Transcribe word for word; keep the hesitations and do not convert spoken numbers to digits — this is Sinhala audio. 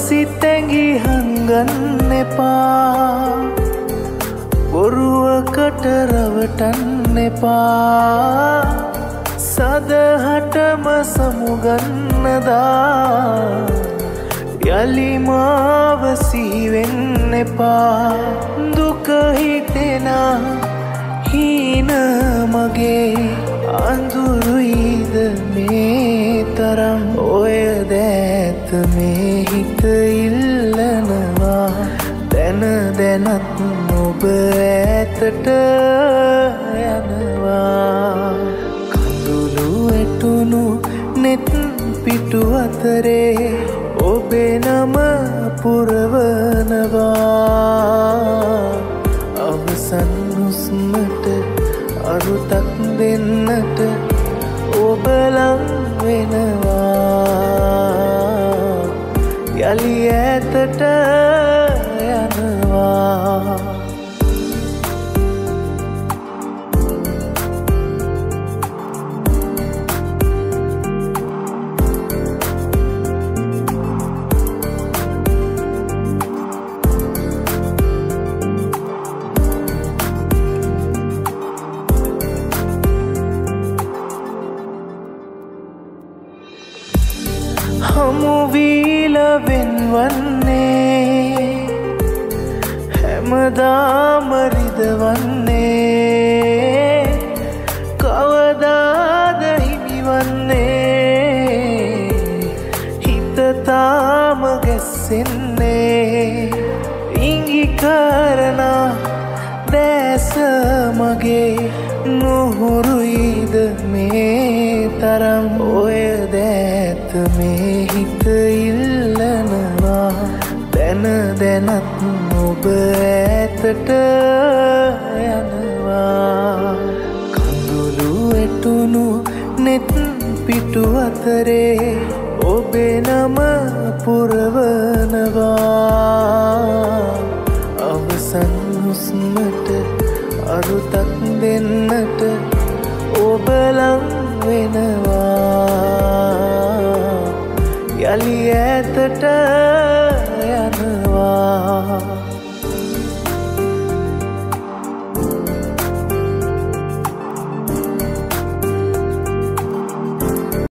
සිතැඟි හංගන්න එපා බොරුවකට රවටන්න එපා සදහටම සමුගන්නදා යලි මාව සිහිවෙන්න එපා දුක හිතෙනා හීන මගේ අඳුරුයිද මේ තරම් ඔය දැත මේ හිත ඉල්ලනවා දැන දැනත් ඔබ ඈතට යනවා කඳුළු ඇටුණු නෙත් පිටු අතරේ ඔබේ නම පුරවනවා අවසන් හුස්මට අරුතක් දෙන්නට ඔබ ලං වෙනවා යලි ඈතට යනවා හමුවීල වෙන්වන්නේ හැමදාම රිදවන්නේ කවදාද හිමිවන්නේ හිත තාම ගැස්සෙන්නේ ඉඟි කරන දැස මගේ නුහුරුයිද මේ තරම් ඔය දැත මේ හිත ඉල්ලනවා දැන දැනත් ඔබ ඈතට යනවා කඳුළු ඇටුණු නෙත් පිටු අතරේ ඔබේ නම පුරවනවා අවසන් හුස්මට අරුතක් දෙන්නට ඔබ ලං වෙනවා යලි ඈතට